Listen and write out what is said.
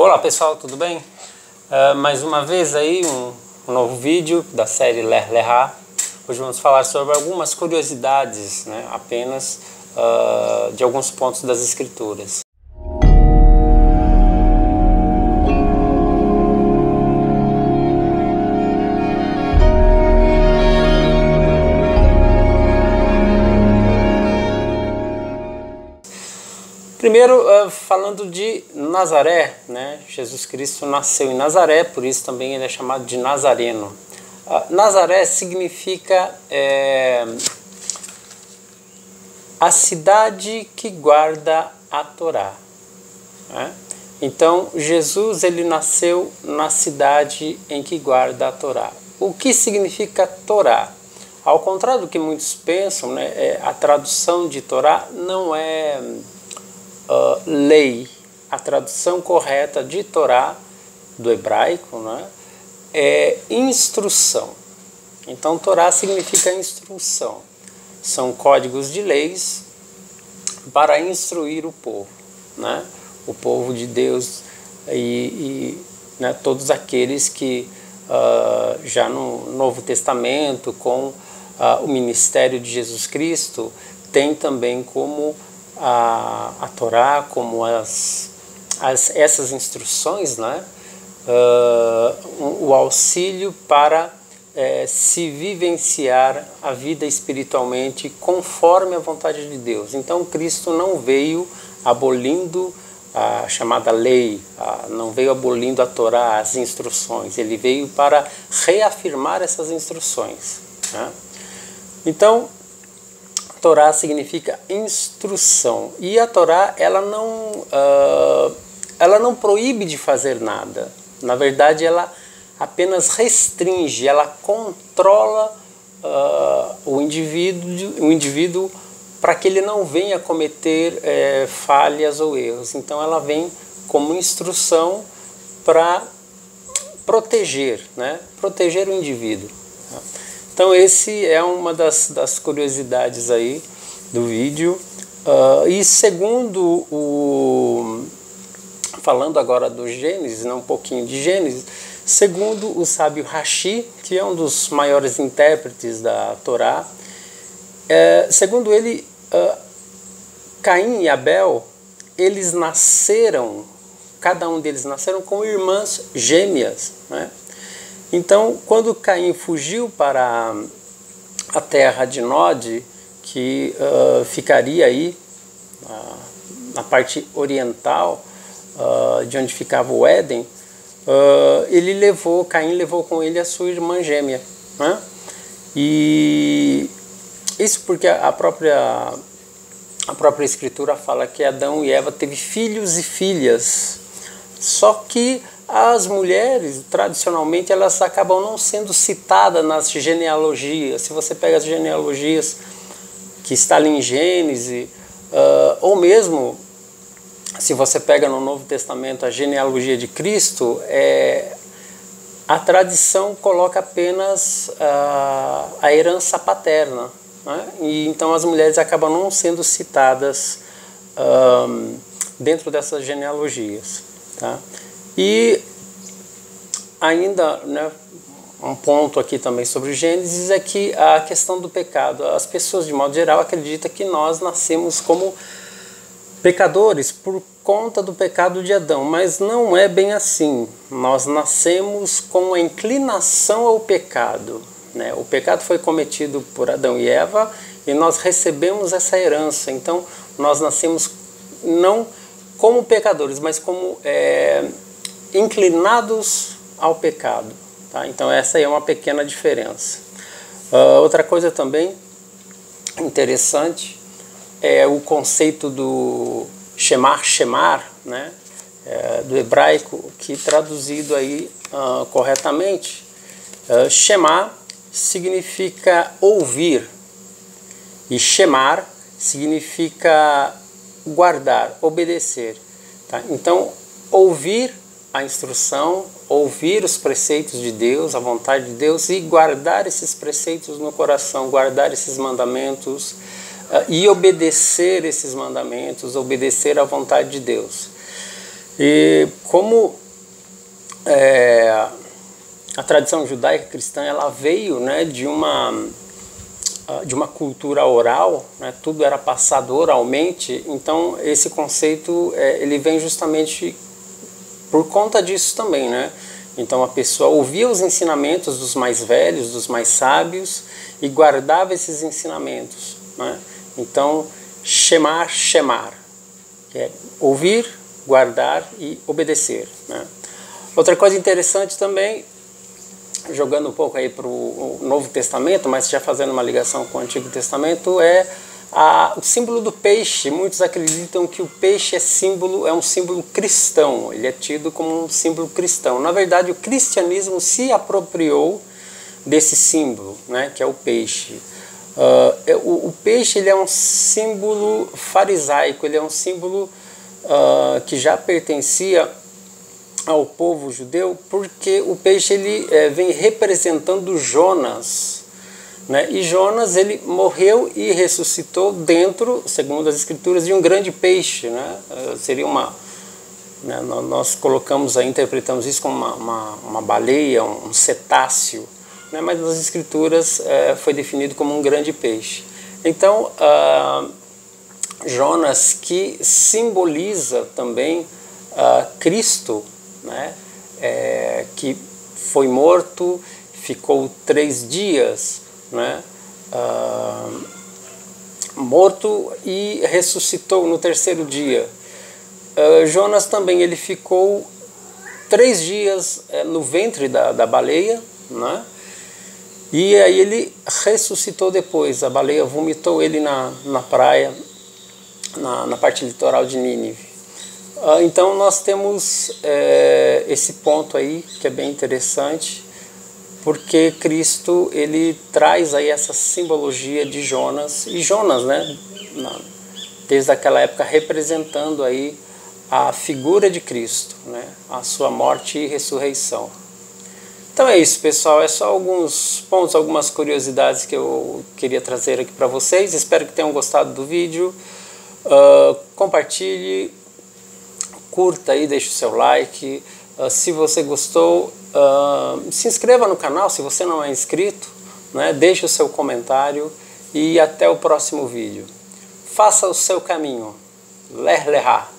Olá pessoal, tudo bem? Mais uma vez aí um novo vídeo da série Ler Lerá. Hoje vamos falar sobre algumas curiosidades, né, apenas de alguns pontos das Escrituras. Primeiro, falando de Nazaré, né? Jesus Cristo nasceu em Nazaré, por isso também ele é chamado de Nazareno. Nazaré significa a cidade que guarda a Torá, né? Então, Jesus ele nasceu na cidade em que guarda a Torá. O que significa Torá? Ao contrário do que muitos pensam, né, a tradução de Torá não é lei. A tradução correta de Torá, do hebraico, né, é instrução. Então, Torá significa instrução. São códigos de leis para instruir o povo, né, o povo de Deus né, todos aqueles que já no Novo Testamento, com o ministério de Jesus Cristo, tem também como a Torá, como essas instruções, né, o auxílio para se vivenciar a vida espiritualmente conforme a vontade de Deus. Então Cristo não veio abolindo a chamada lei, não veio abolindo a Torá, as instruções, ele veio para reafirmar essas instruções, né? Então, Torá significa instrução, e a Torá ela não proíbe de fazer nada. Na verdade, ela apenas restringe, ela controla o indivíduo para que ele não venha cometer falhas ou erros. Então ela vem como instrução para proteger, né? Proteger o indivíduo. Então esse é uma das curiosidades aí do vídeo. E segundo falando agora do Gênesis, né, um pouquinho de Gênesis, segundo o sábio Rashi, que é um dos maiores intérpretes da Torá, segundo ele, Caim e Abel, eles nasceram, cada um deles nasceram com irmãs gêmeas, né? Então, quando Caim fugiu para a terra de Nod, que ficaria aí na parte oriental, de onde ficava o Éden, Caim levou com ele a sua irmã gêmea, né? E isso porque a própria Escritura fala que Adão e Eva teve filhos e filhas. Só que as mulheres, tradicionalmente, elas acabam não sendo citadas nas genealogias. Se você pega as genealogias que está ali em Gênesis, ou mesmo se você pega no Novo Testamento a genealogia de Cristo, a tradição coloca apenas a herança paterna, né? E então as mulheres acabam não sendo citadas dentro dessas genealogias, tá? E ainda, né, um ponto aqui também sobre Gênesis é que a questão do pecado. As pessoas, de modo geral, acreditam que nós nascemos como pecadores por conta do pecado de Adão, mas não é bem assim. Nós nascemos com a inclinação ao pecado, né? O pecado foi cometido por Adão e Eva e nós recebemos essa herança. Então, nós nascemos não como pecadores, mas como inclinados ao pecado, tá? Então, essa aí é uma pequena diferença. Outra coisa também interessante é o conceito do shemar, né? Do hebraico, que traduzido aí corretamente, shemar significa ouvir e shemar significa guardar, obedecer, tá? Então, ouvir a instrução, ouvir os preceitos de Deus, a vontade de Deus, e guardar esses preceitos no coração, guardar esses mandamentos, e obedecer esses mandamentos, obedecer à vontade de Deus. E como a tradição judaica cristã ela veio, né, de uma cultura oral, né, tudo era passado oralmente, então esse conceito ele vem justamente por conta disso também, né? Então a pessoa ouvia os ensinamentos dos mais velhos, dos mais sábios e guardava esses ensinamentos, né? Então shemar, que é ouvir, guardar e obedecer, né? Outra coisa interessante também, jogando um pouco aí para o Novo Testamento, mas já fazendo uma ligação com o Antigo Testamento, é o símbolo do peixe. Muitos acreditam que o peixe é um símbolo cristão, ele é tido como um símbolo cristão. Na verdade, o cristianismo se apropriou desse símbolo, né, que é o peixe. O peixe ele é um símbolo farisaico, ele é um símbolo que já pertencia ao povo judeu, porque o peixe ele vem representando Jonas, né? E Jonas ele morreu e ressuscitou dentro, segundo as escrituras, de um grande peixe, né? Seria né, nós colocamos aí, interpretamos isso como uma baleia, um cetáceo, né? Mas nas escrituras foi definido como um grande peixe. Então Jonas, que simboliza também Cristo, né? Que foi morto, ficou 3 dias, né? Morto e ressuscitou no 3º dia. Jonas também ele ficou 3 dias no ventre da baleia, né? E aí ele ressuscitou depois. A baleia vomitou ele na praia, na parte litoral de Nínive. Então nós temos esse ponto aí que é bem interessante, porque Cristo ele traz aí essa simbologia de Jonas, e Jonas, né, desde aquela época representando aí a figura de Cristo, né, a sua morte e ressurreição. Então é isso, pessoal, é só alguns pontos, algumas curiosidades que eu queria trazer aqui para vocês. Espero que tenham gostado do vídeo. Compartilhe, curta aí, deixe o seu like. Se você gostou, se inscreva no canal se você não é inscrito, né? Deixe o seu comentário e até o próximo vídeo. Faça o seu caminho. Lech Lecha.